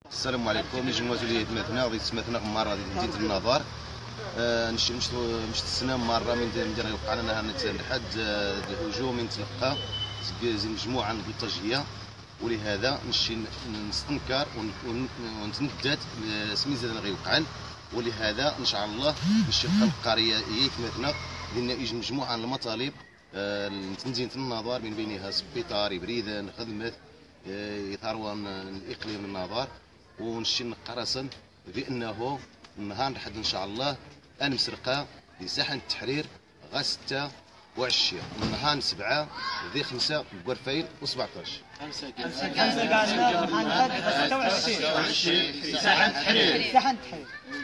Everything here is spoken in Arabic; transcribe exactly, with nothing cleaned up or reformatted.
السلام عليكم. نجي موازولية مثنا غادي تسمثنا مرة غادي مدينة النظار. آه نمشي مشت السنة مرة من مدينة يوقع لنا لحد الهجوم نتلقى زي مجموعة من البلطجية، ولهذا نمشي نستنكر ونتندد سميت زاد غيوقعن، ولهذا ان شاء الله نمشي القرية هي مثنا دينا يجي مجموعة من المطالب لمدينة النظار، من بينها سبيطار، بريدان، خدمة، يثروان الاقليم النظار، ونشي نقرصن بانه النهار لحد ان شاء الله ان مسرقه لساحه التحرير غا ستة وعشرين النهار سبعة ذي خمسة بورفايل وسبعطاش خمسة خمسة قالنا عن ستة وعشرين ساحه التحرير ساحه التحرير